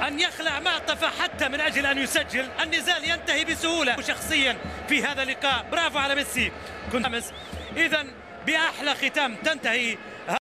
أن يخلع معطفة حتى من أجل أن يسجل. النزال ينتهي بسهولة شخصيا في هذا اللقاء. برافو على ميسي. كنت إذا بأحلى ختام تنتهي